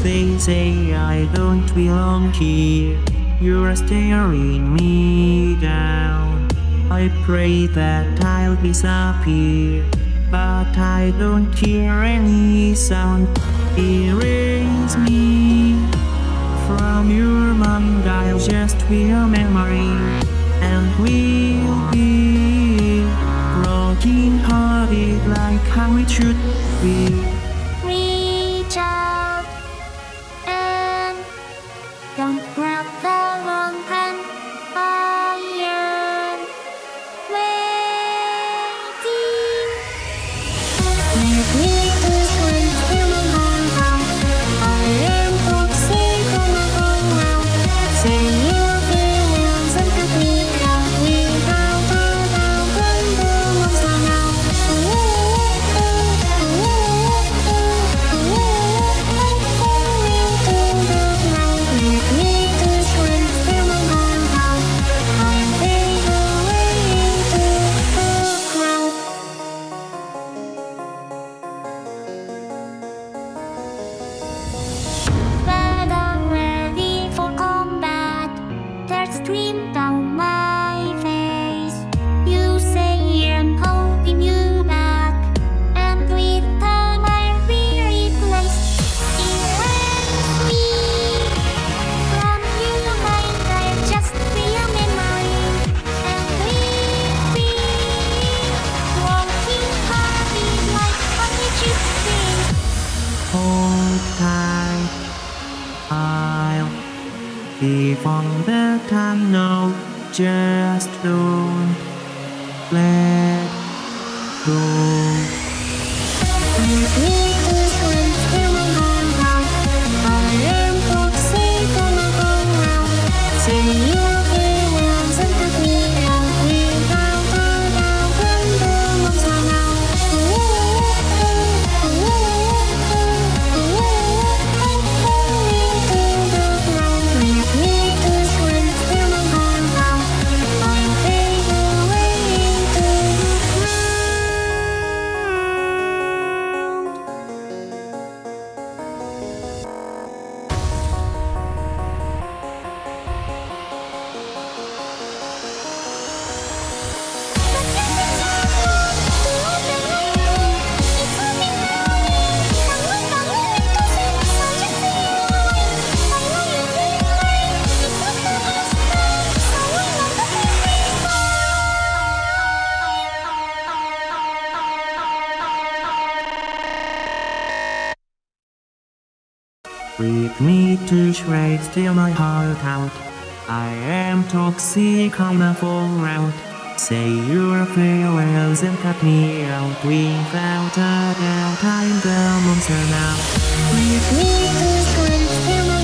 they say I don't belong here. You're staring me down. I pray that I'll disappear, but I don't hear any sound. Erase me from your mind, I'll just be a memory, and we'll be broken hearted like how it should be. Reach out and don't grab the wrong hand. I am waiting. Let me to swim through my heart. I am toxic on my own round. Say your feelings and cut me out. Without a doubt, when the monster now. I'm falling to the ground. Let me to swim through my heart. I'm fading away into the crowd. But I'm ready for combat. There's stream down my face. You say I'm holding you back, and with time I'll be replaced. Erase me from your mind, I'll just be a memory, and we'll be walking happy like how it should be. Hold tight, I'll be from the tunnel. Just don't let go. Let me to swim through my heart. I am toxic on my own round. Say your feelings and cut me out. Without a doubt, when the monster now. I'm falling to the ground. Let me to swim through my heart. I'm fading away into the crowd. Rip me to shreds, tear my heart out. I am toxic on the full route. Say your farewells and cut me out. Without a doubt, I'm the monster now. Let me to swim through my